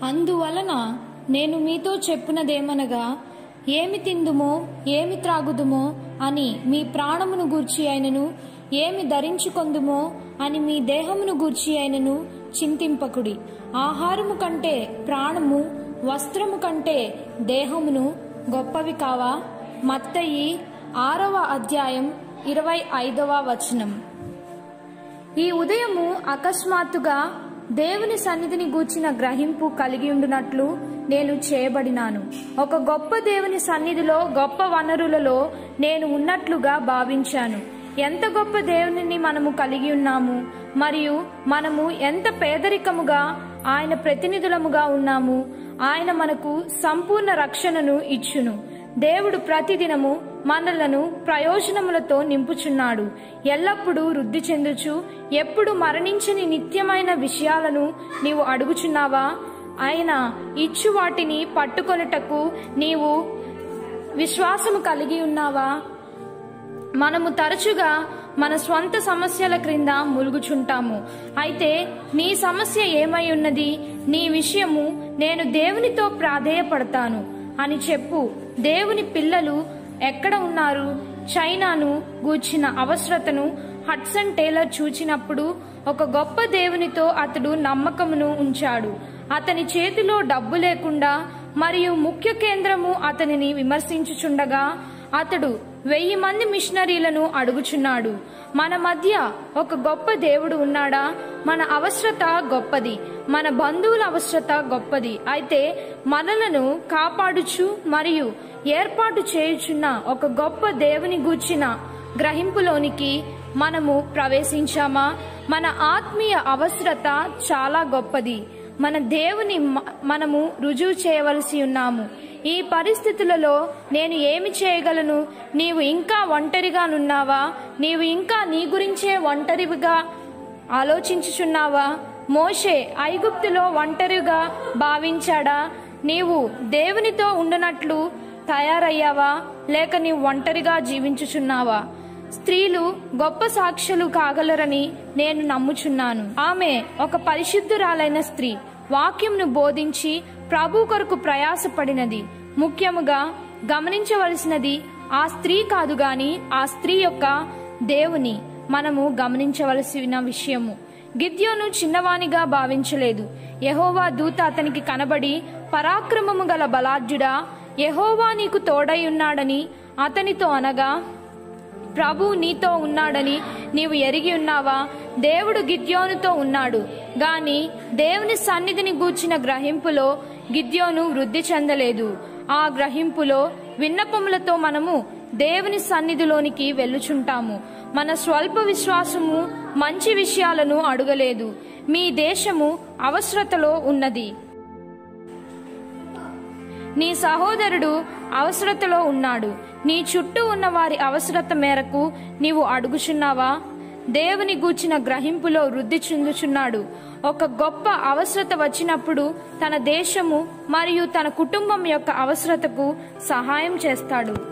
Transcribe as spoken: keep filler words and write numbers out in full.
అందువలన నేను మీతో చెప్పునదేమనగా, ఏమి తిందుమో ఏమి త్రాగుదుమో అని మీ ప్రాణమును గూర్చి అయినను, ఏమి ధరించుకొందుమో అని మీ దేహమును గూర్చి అయినను చింతింపకుడి. ఆహారము కంటే ప్రాణము, వస్త్రము కంటే దేహమును గొప్పవి కావా? మత్తయి ఆరవ అధ్యాయం ఇరవై ఐదవ వచనం. ఈ ఉదయము అకస్మాత్తుగా దేవుని సన్నిధిని గూర్చిన గ్రహింపు కలిగి ఉండునట్లు నేను చేయబడినాను. ఒక గొప్ప దేవుని సన్నిధిలో గొప్ప వనరులలో నేను ఉన్నట్లుగా భావించాను. ఎంత గొప్ప దేవునిని మనము కలిగి ఉన్నాము, మరియు మనము ఎంత పేదరికముగా ఆయన ప్రతినిధులముగా ఉన్నాము. ఆయన మనకు సంపూర్ణ రక్షణను ఇచ్చును. దేవుడు ప్రతిదినము మనలను ప్రయోజనములతో నింపుచున్నాడు. ఎల్లప్పుడూ వృద్ధి చెందుచు ఎప్పుడు మరణించని నిత్యమైన విషయాలను నీవు అడుగుచున్నావా? ఆయన ఇచ్చు వాటిని పట్టుకొనుటకు నీవు విశ్వాసము కలిగి ఉన్నావా? మనము తరచుగా మన స్వంత సమస్యల క్రింద ములుగుచుంటాము. అయితే నీ సమస్య ఏమై ఉన్నది? నీ విషయము నేను దేవునితో ప్రాధేయపడతాను అని చెప్పు. దేవుని పిల్లలు ఎక్కడ ఉన్నారు? చైనాను గూర్చిన అవసరతను హడ్సన్ టేలర్ చూచినప్పుడు ఒక గొప్ప దేవునితో అతడు నమ్మకమును ఉంచాడు. అతని చేతిలో డబ్బు లేకుండా మరియు ముఖ్య కేంద్రము అతనిని విమర్శించుచుండగా అతడు వెయ్యి మంది మిషనరీలను అడుగుచున్నాడు. మన మధ్య ఒక గొప్ప దేవుడు ఉన్నాడా? మన అవసరత గొప్పది, మన బంధువుల అవసరత గొప్పది. అయితే మనలను కాపాడుచు మరియు ఏర్పాటు చేయుచున్న ఒక గొప్ప దేవుని గూర్చిన గ్రహింపులోనికి మనము ప్రవేశించామా? మన ఆత్మీయ అవసరత చాలా గొప్పది. మన దేవుని మనము రుజువు చేయవలసి ఉన్నాము. ఈ పరిస్థితులలో నేను ఏమి చేయగలను? నీవు ఇంకా ఒంటరిగానున్నావా? నీవు ఇంకా నీ గురించే ఒంటరిగా ఆలోచించుచున్నావా? మోషే ఐగుప్తులో ఒంటరిగా భావించాడా? నీవు దేవునితో ఉండనట్లు తయారయ్యావా? లేక నీవు ఒంటరిగా జీవించుచున్నావా? స్త్రీలు గొప్ప సాక్షులు కాగలరని నేను నమ్ముచున్నాను. ఆమె ఒక పరిశుద్ధురాలైన స్త్రీ, వాక్యంను బోధించి ప్రభు కొరకు ప్రయాసపడినది. ముఖ్యముగా గమనించవలసినది ఆ స్త్రీ కాదు గాని ఆ స్త్రీ యొక్క దేవుని మనము గమనించవలసిన విషయము. గిద్యోను చిన్నవానిగా భావించలేదు. యెహోవా దూత అతనికి కనబడి, పరాక్రమము గల బలాఢ్యుడా, యెహోవా నీకు తోడై ఉన్నాడని అతనితో అనగా, ప్రభు నీతో ఉన్నాడని నీవు ఎరిగి ఉన్నావా? దేవుడు గిద్యోనుతో ఉన్నాడు గాని దేవుని సన్నిధిని గూర్చిన గ్రహింపులో గిద్యోను వృద్ధి చెందలేదు. ఆ గ్రహింపులో విన్నపములతో మనము దేవుని సన్నిధిలోనికి వెళ్ళుచుంటాము. మన స్వల్ప విశ్వాసము మంచి విషయాలను అడుగలేదు. మీ దేశము అవసరతలో ఉన్నది. నీ సహోదరుడు అవసరతలో ఉన్నాడు. నీ చుట్టూ ఉన్న వారి అవసరత మేరకు నీవు అడుగుచున్నావా? దేవుని గూర్చిన గ్రహింపులో వృద్ధి చెందుచున్నాడు. ఒక గొప్ప అవసరత వచ్చినప్పుడు తన దేశము మరియు తన కుటుంబం యొక్క అవసరతకు సహాయం చేస్తాడు.